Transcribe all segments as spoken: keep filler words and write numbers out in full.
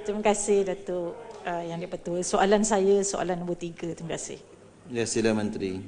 Terima kasih Datuk uh, Yang Dipertua. Soalan saya soalan nombor tiga. Terima kasih. Ya, sila Menteri.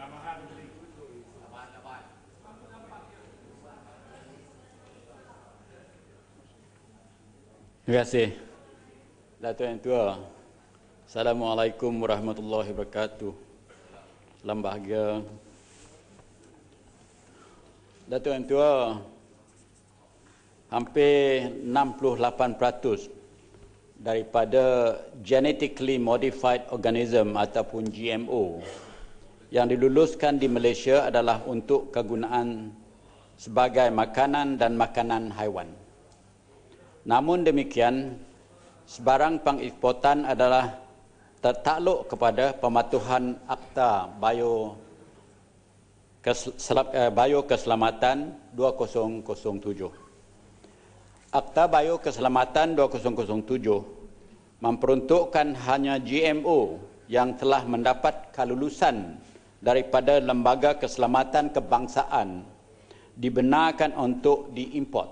Terima kasih Datuk Yang Tua. Assalamualaikum warahmatullahi wabarakatuh. Salam bahagia Datuk Yang Tua. Hampir enam puluh lapan peratus daripada genetically modified organism ataupun G M O yang diluluskan di Malaysia adalah untuk kegunaan sebagai makanan dan makanan haiwan. Namun demikian, sebarang pengeksportan adalah tertakluk kepada pematuhan Akta Bio Biokeselamatan dua ribu tujuh. Akta Biokeselamatan dua ribu tujuh memperuntukkan hanya G M O yang telah mendapat kelulusan daripada Lembaga Keselamatan Kebangsaan dibenarkan untuk diimport.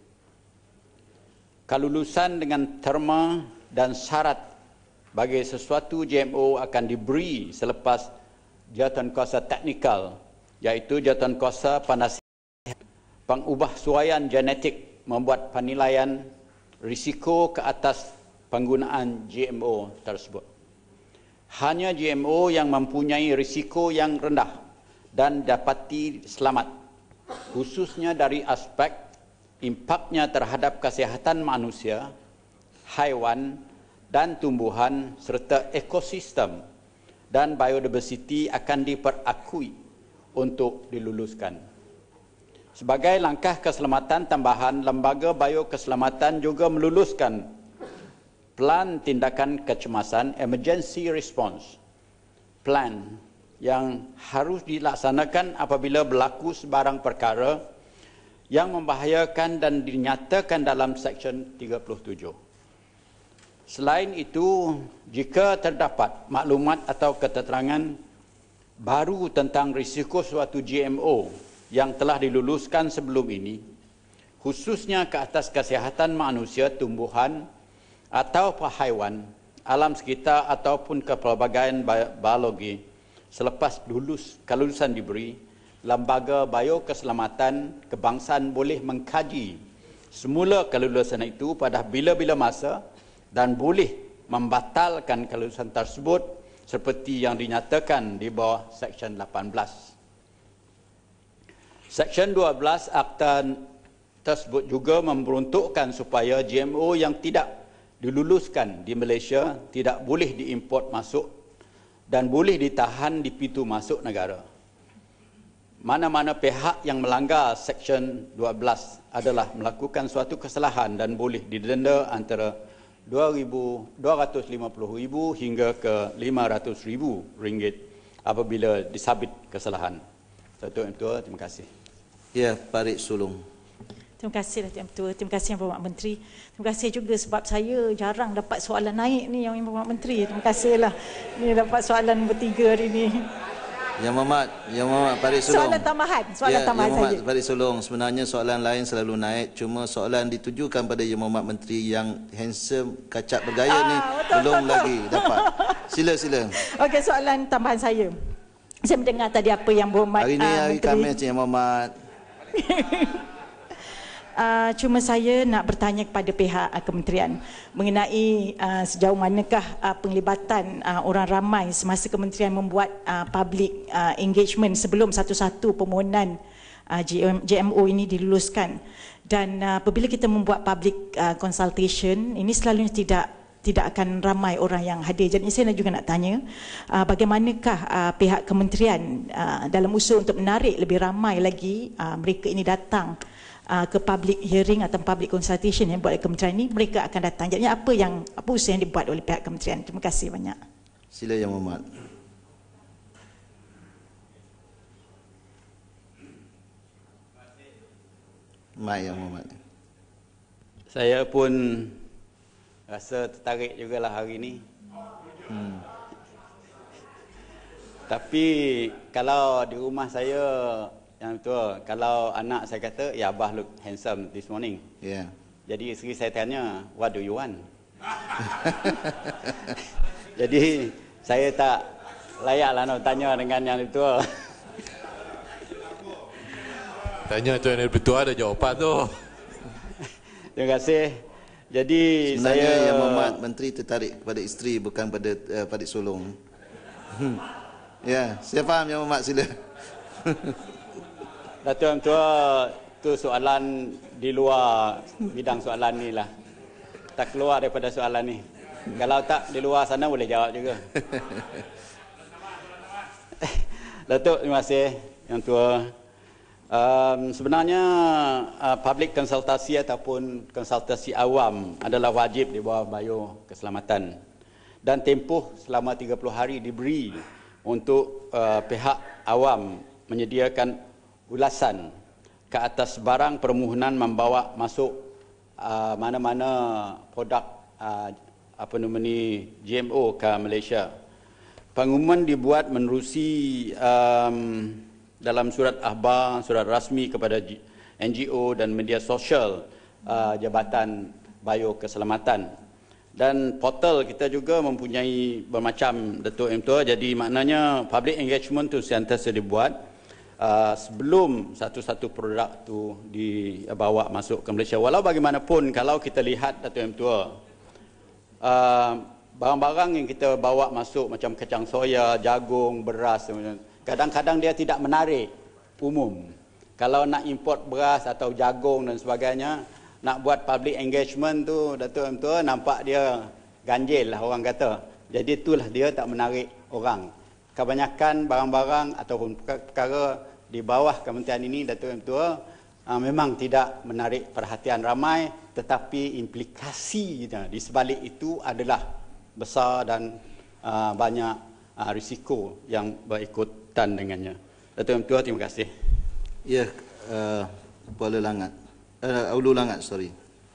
Kelulusan dengan terma dan syarat bagi sesuatu G M O akan diberi selepas jawatankuasa teknikal, iaitu jawatankuasa penasihat pengubahsuaian genetik membuat penilaian risiko ke atas penggunaan G M O tersebut. Hanya G M O yang mempunyai risiko yang rendah dan dapati selamat, khususnya dari aspek impaknya terhadap kesihatan manusia, haiwan dan tumbuhan serta ekosistem dan biodiversiti akan diperakui untuk diluluskan. Sebagai langkah keselamatan tambahan, Lembaga Biokeselamatan juga meluluskan Pelan Tindakan Kecemasan Emergency Response Plan yang harus dilaksanakan apabila berlaku sebarang perkara yang membahayakan dan dinyatakan dalam Seksyen tiga puluh tujuh. Selain itu, jika terdapat maklumat atau keterangan baru tentang risiko suatu G M O yang telah diluluskan sebelum ini, khususnya ke atas kesihatan manusia, tumbuhan atau haiwan, alam sekitar ataupun kepelbagaian biologi, selepas lulus kelulusan diberi, Lembaga Biokeselamatan Kebangsaan boleh mengkaji semula kelulusan itu pada bila-bila masa dan boleh membatalkan kelulusan tersebut seperti yang dinyatakan di bawah Seksyen lapan belas. Seksyen dua belas Akta tersebut juga memperuntukkan supaya G M O yang tidak diluluskan di Malaysia tidak boleh diimport masuk dan boleh ditahan di pintu masuk negara. Mana-mana pihak yang melanggar Seksyen dua belas adalah melakukan suatu kesalahan dan boleh didenda antara dua ratus lima puluh ribu hingga ke lima ratus ribu ringgit apabila disabit kesalahan. Datuk Yang Tua, terima kasih. Ya, Parit Sulong. Terima kasih Datuk Yang Tua. Terima kasih Yang Berhormat Menteri. Terima kasih juga sebab saya jarang dapat soalan naik ni Yang Berhormat Menteri. Terima kasihlah. Ni dapat soalan nombor tiga hari ni. Yang Berhormat, Yang Berhormat Parit Sulong. Soalan tambahan, soalan ya, tambahan Yang Berhormat saja. Parit Sulong, sebenarnya soalan lain selalu naik, cuma soalan ditujukan pada Yang Berhormat Menteri yang handsome, kacak bergaya ah, ni betul, belum betul. lagi dapat. Sila sila. Okey, soalan tambahan saya. Saya mendengar tadi apa Yang Berhormat Hari ni uh, hari Menteri. Khamis Yang Berhormat. Uh, cuma saya nak bertanya kepada pihak uh, kementerian mengenai uh, sejauh manakah uh, penglibatan uh, orang ramai semasa kementerian membuat uh, public uh, engagement sebelum satu-satu permohonan uh, G M O ini diluluskan. Dan uh, apabila kita membuat public uh, consultation, ini selalunya tidak tidak akan ramai orang yang hadir. Jadi saya juga nak tanya uh, bagaimanakah uh, pihak kementerian uh, dalam usaha untuk menarik lebih ramai lagi uh, mereka ini datang Uh, ke public hearing atau public consultation yang buat oleh kementerian ini, mereka akan datang. Jadi apa yang apa usaha yang dibuat oleh pihak kementerian? Terima kasih banyak. Sila Yang Berhormat. Mai Yang Berhormat. Saya pun rasa tertarik jugalah hari ini. Hmm. Tapi kalau di rumah saya Yang Tua, kalau anak saya kata, ya Abah look handsome this morning. Yeah. Jadi isteri saya tanya, what do you want? Jadi saya tak layaklah nak tanya dengan yang itu. Tanya tu yang lebih tua ada jawapan tu. Terima kasih. Jadi Sebenarnya saya Yang Mohd Menteri tertarik kepada isteri bukan pada uh, Padik Solong. Ya, saya faham Yang Mohd, sila. Datuk Yang Tua, tu soalan di luar bidang soalan ni lah. Tak keluar daripada soalan ni. Kalau tak di luar sana boleh jawab juga. Datuk, terima kasih Yang Tua. Um, sebenarnya uh, public konsultasi ataupun konsultasi awam adalah wajib di bawah Bayo Keselamatan dan tempoh selama tiga puluh hari diberi untuk uh, pihak awam menyediakan ulasan ke atas barang permohonan membawa masuk uh, mana-mana produk uh, apa nama ni G M O ke Malaysia. Pengumuman dibuat menerusi um, dalam surat akhbar, surat rasmi kepada N G O dan media sosial uh, Jabatan Bayo Keselamatan. Dan portal kita juga mempunyai bermacam, Datuk M Tua, jadi maknanya public engagement tu sentiasa dibuat uh, sebelum satu-satu produk tu dibawa masuk ke Malaysia. Walau bagaimanapun, kalau kita lihat, Datuk M Tua, uh, barang-barang yang kita bawa masuk macam kacang soya, jagung, beras, kadang-kadang dia tidak menarik umum. Kalau nak import beras atau jagung dan sebagainya, nak buat public engagement tu, Datuk M Tua, nampak dia ganjil lah orang kata. Jadi itulah dia tak menarik orang. Kebanyakan barang-barang ataupun perkara di bawah kementerian ini, Datuk M Tua, memang tidak menarik perhatian ramai, tetapi implikasi di sebalik itu adalah besar dan banyak risiko yang berikut dengannya. Datuk M Tua, terima kasih. Ya, uh, Kuala Langat. Uh, Ulu Langat, sorry.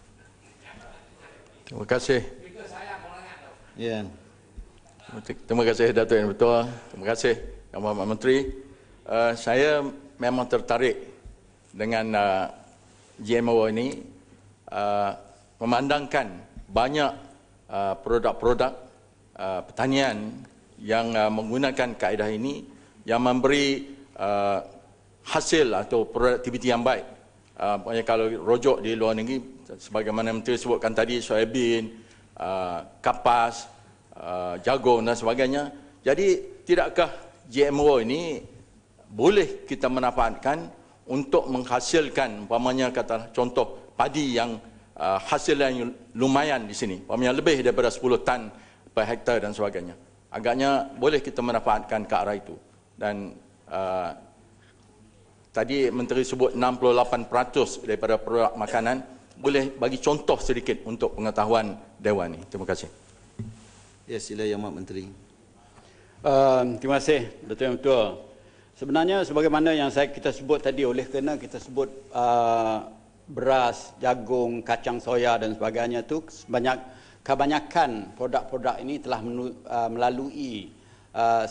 Terima kasih. Ya. Terima kasih Datuk Yang Tua. Terima kasih Yang Mohd Menteri. Uh, saya memang tertarik dengan uh, G M O ini, uh, memandangkan banyak uh, produk-produk uh, pertanian yang uh, menggunakan kaedah ini yang memberi uh, hasil atau produktiviti yang baik. Uh, kalau rojok di luar negeri, sebagaimana Menteri sebutkan tadi, soybean, uh, kapas, uh, jagung dan sebagainya. Jadi tidakkah G M O ini boleh kita manfaatkan untuk menghasilkan, umpamanya kata contoh padi yang uh, hasil yang lumayan di sini, umpamanya lebih daripada sepuluh tan per hektar dan sebagainya. Agaknya boleh kita manfaatkan ke arah itu. Dan uh, tadi Menteri sebut enam puluh lapan peratus daripada produk makanan. Boleh bagi contoh sedikit untuk pengetahuan Dewan ini. Terima kasih. Ya, sila Yang Mohd Menteri. Uh, terima kasih, Datuk Yang Tua. Sebenarnya sebagaimana yang saya kita sebut tadi, oleh kerana kita sebut uh, beras, jagung, kacang soya dan sebagainya itu, sebanyak kebanyakan produk-produk ini telah menu, uh, melalui uh,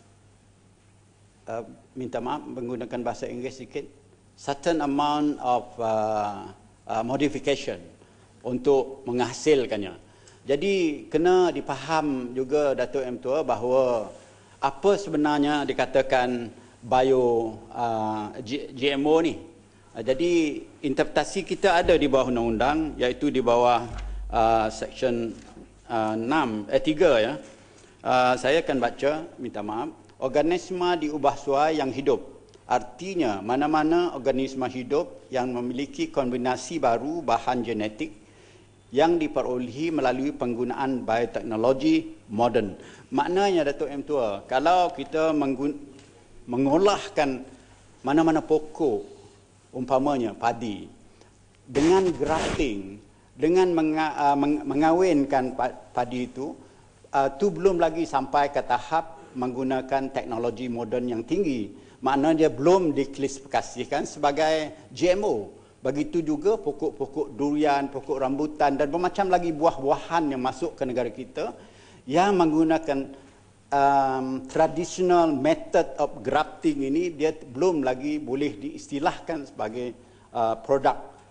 Uh, minta maaf menggunakan bahasa Inggeris sikit, certain amount of uh, uh, modification untuk menghasilkannya. Jadi kena dipaham juga Datuk M Tua bahawa apa sebenarnya dikatakan bio uh, G M O ni. Uh, jadi interpretasi kita ada di bawah undang-undang, iaitu di bawah uh, section uh, enam, eh, tiga ya. Uh, saya akan baca, minta maaf. Organisma diubah suai yang hidup. Artinya, mana-mana organisma hidup yang memiliki kombinasi baru bahan genetik yang diperolehi melalui penggunaan bioteknologi moden. Maknanya, Datuk M Tua, kalau kita mengolahkan mana-mana pokok, umpamanya padi, dengan grafting, dengan menga uh, meng mengawinkan padi itu, uh, itu belum lagi sampai ke tahap menggunakan teknologi moden yang tinggi. Maknanya dia belum diklasifikasikan sebagai G M O. Begitu juga pokok-pokok durian, pokok rambutan dan bermacam lagi buah-buahan yang masuk ke negara kita yang menggunakan um, traditional method of grafting ini, dia belum lagi boleh diistilahkan sebagai uh, produk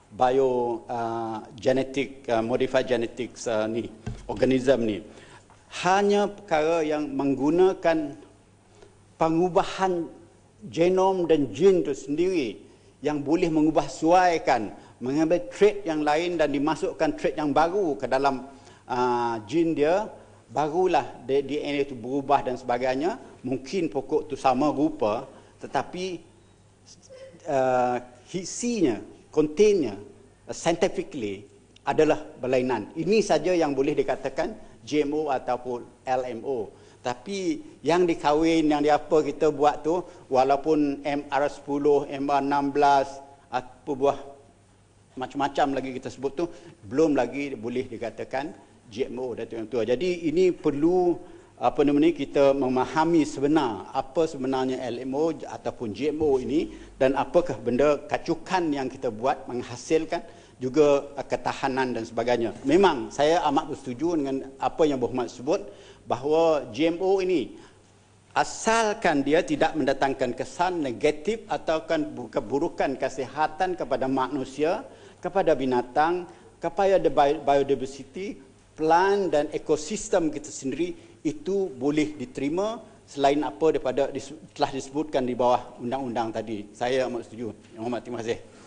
bio uh, genetic uh, modified genetics uh, ni organism ni hanya perkara yang menggunakan pengubahan genom dan jin itu sendiri yang boleh mengubah suaikan, mengambil trait yang lain dan dimasukkan trait yang baru ke dalam uh, jin dia, barulah D N A itu berubah dan sebagainya. Mungkin pokok itu sama rupa, tetapi uh, isinya, kontennya, uh, scientifically adalah berlainan. Ini saja yang boleh dikatakan G M O ataupun L M O. Tapi yang dikawin, yang di apa kita buat tu, walaupun M R sepuluh, M R enam belas, apa buah macam-macam lagi kita sebut tu, belum lagi boleh dikatakan G M O dan tuan-tuan. Jadi ini perlu apa namanya kita memahami sebenar apa sebenarnya L M O ataupun G M O ini dan apakah benda kacukan yang kita buat menghasilkan juga ketahanan dan sebagainya. Memang saya amat bersetuju dengan apa yang Berhormat sebut bahawa G M O ini asalkan dia tidak mendatangkan kesan negatif atau keburukan kesihatan kepada manusia, kepada binatang, kepada biodiversity, plant dan ekosistem kita sendiri, itu boleh diterima selain apa daripada telah disebutkan di bawah undang-undang tadi. Saya amat setuju. Yang Berhormat, terima kasih.